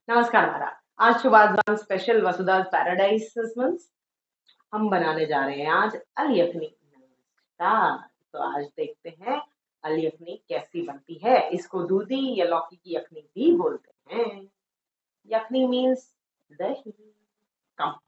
नमस्कार मारा। आज शुभारंभ स्पेशल वसुधा पैराडाइज सिस्टम्स हम बनाने जा रहे हैं आज अल यखनी। नमस्कार। तो आज देखते हैं अल यखनी कैसी बनती है। इसको दूधी या लौकी की यखनी भी बोलते हैं। यखनी मीन्स दही। कम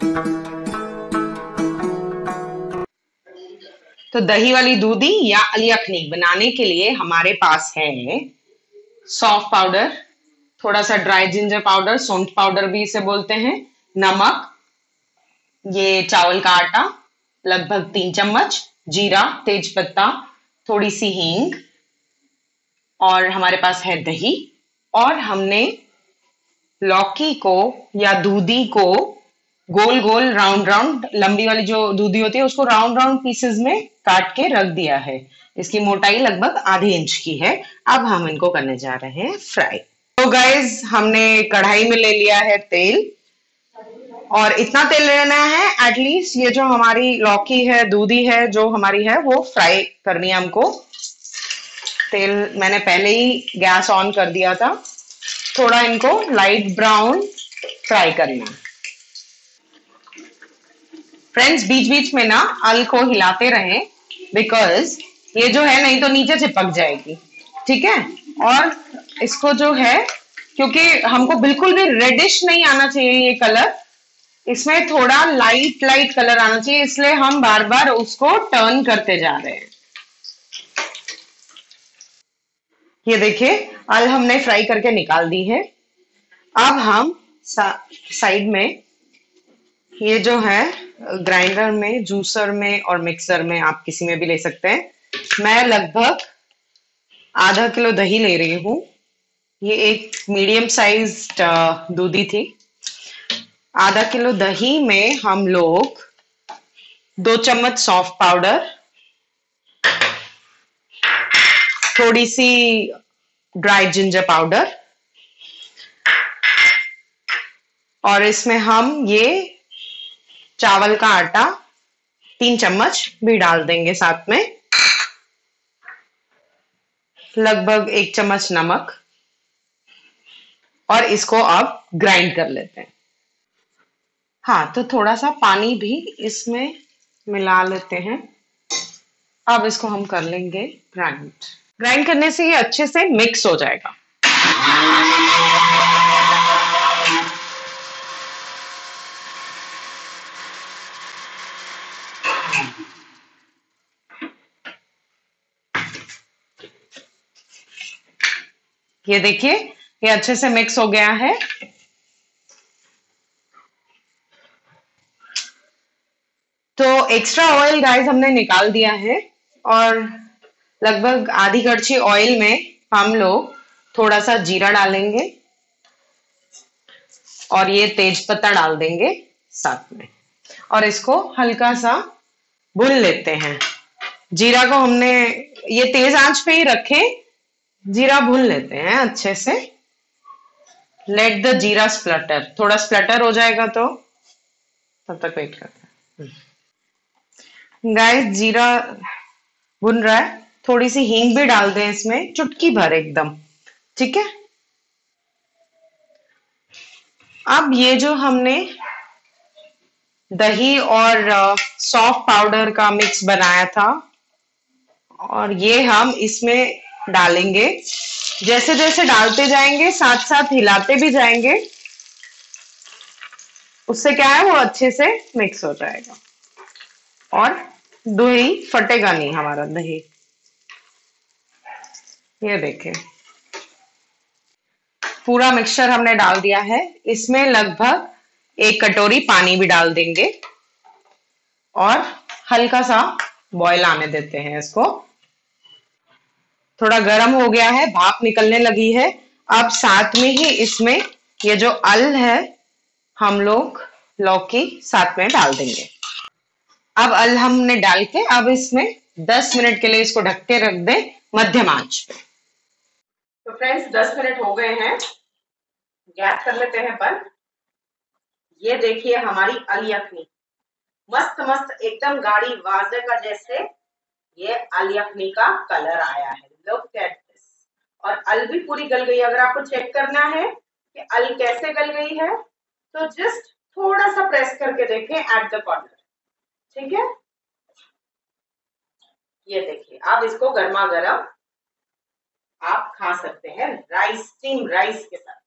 तो दही वाली दूधी या अल यखनी बनाने के लिए हमारे पास है सौंफ पाउडर, थोड़ा सा ड्राई जिंजर पाउडर, सौंठ पाउडर भी इसे बोलते हैं, नमक, ये चावल का आटा लगभग 3 चम्मच, जीरा, तेज पत्ता, थोड़ी सी हींग, और हमारे पास है दही। और हमने लौकी को या दूधी को गोल गोल राउंड राउंड, लंबी वाली जो दूधी होती है उसको राउंड राउंड पीसेस में काट के रख दिया है। इसकी मोटाई लगभग आधे इंच की है। अब हम इनको करने जा रहे हैं फ्राई। तो गाइज हमने कढ़ाई में ले लिया है तेल, और इतना तेल लेना है एटलीस्ट ये जो हमारी लौकी है, दूधी है जो हमारी है, वो फ्राई करनी है हमको। तेल मैंने पहले ही गैस ऑन कर दिया था। थोड़ा इनको लाइट ब्राउन फ्राई करना है। फ्रेंड्स, बीच बीच में ना अल को हिलाते रहें, बिकॉज ये जो है नहीं तो नीचे चिपक जाएगी। ठीक है। और इसको जो है, क्योंकि हमको बिल्कुल भी रेडिश नहीं आना चाहिए ये कलर, इसमें थोड़ा लाइट लाइट कलर आना चाहिए, इसलिए हम बार बार उसको टर्न करते जा रहे हैं। ये देखिए, अल हमने फ्राई करके निकाल दी है। अब हम साइड में ये जो है ग्राइंडर में, जूसर में और मिक्सर में, आप किसी में भी ले सकते हैं। मैं लगभग आधा किलो दही ले रही हूं। ये एक मीडियम साइज दूधी थी। आधा किलो दही में हम लोग 2 चम्मच सौंफ पाउडर, थोड़ी सी ड्राई जिंजर पाउडर, और इसमें हम ये चावल का आटा 3 चम्मच भी डाल देंगे साथ में। लगभग 1 चम्मच नमक, और इसको अब ग्राइंड कर लेते हैं। हाँ, तो थोड़ा सा पानी भी इसमें मिला लेते हैं। अब इसको हम कर लेंगे ग्राइंड। ग्राइंड करने से ये अच्छे से मिक्स हो जाएगा। ये देखिए, ये अच्छे से मिक्स हो गया है। तो एक्स्ट्रा ऑयल गाइस हमने निकाल दिया है, और लगभग आधी कड़छी ऑयल में हम लोग थोड़ा सा जीरा डालेंगे, और ये तेज पत्ता डाल देंगे साथ में, और इसको हल्का सा भून लेते हैं। जीरा को हमने ये तेज आंच पे ही रखे, जीरा भून लेते हैं अच्छे से। लेट द जीरा स्प्लटर, थोड़ा स्प्लटर हो जाएगा तो तब तक वेट करते हैं। गाइस, जीरा भुन रहा है, थोड़ी सी हींग भी डाल दें इसमें, चुटकी भर एकदम। ठीक है। अब ये जो हमने दही और सौंफ पाउडर का मिक्स बनाया था, और ये हम इसमें डालेंगे। जैसे जैसे डालते जाएंगे साथ साथ हिलाते भी जाएंगे, उससे क्या है वो अच्छे से मिक्स हो जाएगा, और दही फटेगा नहीं हमारा दही। ये देखें, पूरा मिक्सचर हमने डाल दिया है। इसमें लगभग 1 कटोरी पानी भी डाल देंगे, और हल्का सा बॉईल आने देते हैं इसको। थोड़ा गर्म हो गया है, भाप निकलने लगी है। अब साथ में ही इसमें ये जो अल है, हम लोग लौकी साथ में डाल देंगे। अब अल हमने डाल के अब इसमें 10 मिनट के लिए इसको ढक के रख दें मध्यम आंच पे। तो फ्रेंड्स, 10 मिनट हो गए हैं। गैस कर लेते हैं बंद। ये देखिए हमारी अल यखनी मस्त मस्त एकदम गाढ़ी वाजे का जैसे ये अल यखनी का कलर आया है। Look at this. और अल भी पूरी गल गई। अगर आपको चेक करना है कि अल कैसे गल गई है, तो जस्ट थोड़ा सा प्रेस करके देखें एट द कॉर्नर। ठीक है, ये देखिए, आप इसको गर्मा गर्म आप खा सकते हैं राइस, स्टीम राइस के साथ।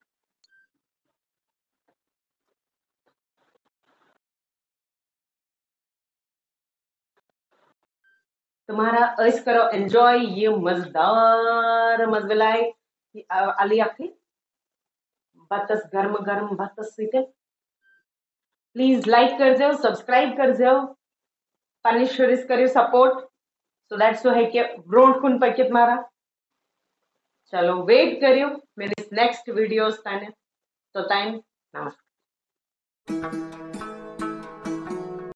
तुम्हारा ऐश करो एंजॉय ये मजेदार मजलाई अली अखनी बतस गर्म गर्म बतस सीटे। प्लीज लाइक कर जाओ, सब्सक्राइब कर जाओ, पनिश्वरिस करियो सपोर्ट सो दैट सो है कि ब्रोड कुन पकित मारा। चलो वेट करियो मेरे नेक्स्ट वीडियोस ताने, तो टाइम नमस्कार।